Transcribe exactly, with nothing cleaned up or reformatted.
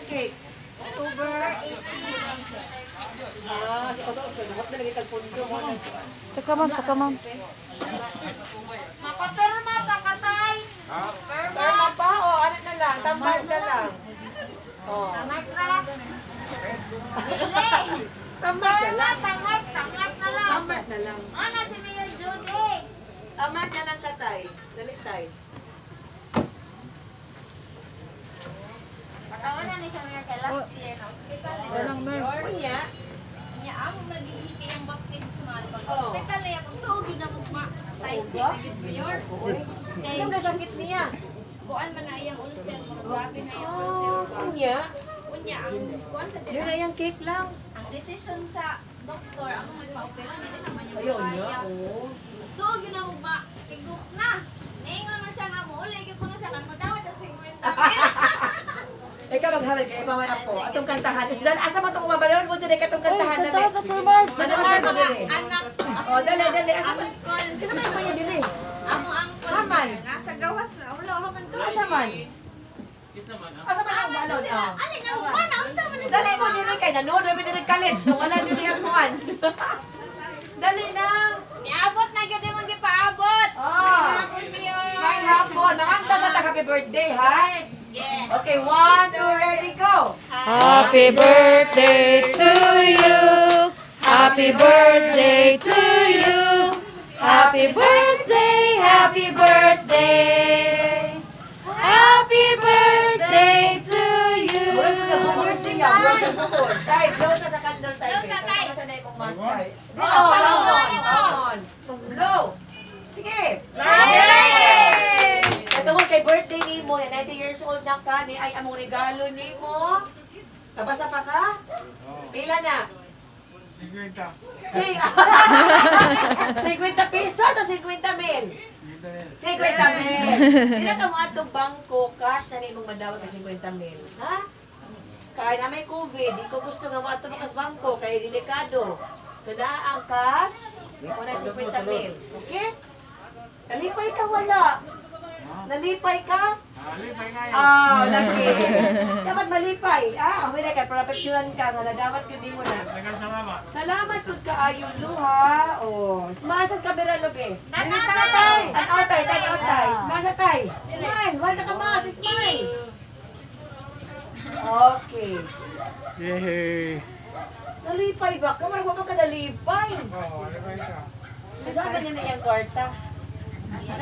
cake? October eighteen. Ah, sa kato, huwag na lagi tagpundo mo. Saka ma'am, saka ma'am. Makapirma pa katay. Perma pa o ano na lang, tambay na lang. Oh. Tangat na. Dili. Tambay na Perma, lang. tangat, tangat na lang. Tambay na lang. Ano si Mayor Judy? Tambay na lang katay. Dali tay. Patawanan ni siya Mayor kay last year na hospital ni Walang ma'am. Kunya. niya amo nagihiki ang baptismal pag Oh. hospital na yakong tuog yun na mugma. Tay check gid Mayor. Kay Ano na sakit niya? kuan man na iyang ulcer, mga grabe na iyang ulcer. Kunya. Unya ang kuan sa Yun na yung cake lang. ang decision sa doktor ang magpa-opera niya din naman yung Ayun niya. kaya. Oh. Tuog yun na mugma. Tigok na. Niingon man siya nga mo, uli ko na siya kan madawat sa fifty mil. Ikaw maghamad kay pa man ako. Atong kantahan. Is dal asa man tong mabalon mo dire katong kantahan Ay, dali. kanta ka, Sir Mars. Ano sa mga dili? Anak, Oh, dali dali asa man. uncle, Asa man ko niya dili? amo uncle. Haman. Nasa gawas na. Wala haman to. Asa man? Asa man ang balon? Oh. Alin na mo ba na unsa man ni Dali mo dili kay nanood ra dili kalit. Wala dili ang kuan. Dali na. Niabot na gyud imong gipaabot. Oh. May hapon. Manganta sa ta happy birthday ha. Yes. Okay, one, two, ready, go. Happy birthday to you. Happy birthday to you. Happy birthday, happy birthday. Happy birthday to you. Nursing na. Tay, blow sa sa candle tay. Blow na, tay. Sa na ikong mask tay. Oh, Oh, palungan mo. Blow. Sige. Yay! Ito mo kay birthday ni mo, ninety years old na ka, ni ay among regalo ni mo. Kabasa pa ka? Pila na? cincuenta. Sing. fifty pesos o fifty mil? fifty mil. Dila ka mo atong bangko, cash na ni mong madawat ng fifty mil. Ha? Kaya na may COVID, di ko gusto nga mo atong makas bangko, kaya delikado. So na ang cash, mo na fifty mil. Okay? Nalipay ka wala. Nalipay ka? Alipay nga yan. Ah, lagi. Dapat malipay. Ah, okay na ka, para picturean ka nga, dapat ko di mo na. Tagal sa mama. Salamat kung kaayo luha. Oh, smile sa kamera lobe. Tanaw, tay. Tanaw tay, tanaw tay. Smile sa tay. Smile, wala ka mas, smile. Okay. Yay! Nalipay ba? Kamar mo ka nalipay. Oh, alipay ka. Nasa ka niya na yung kwarta.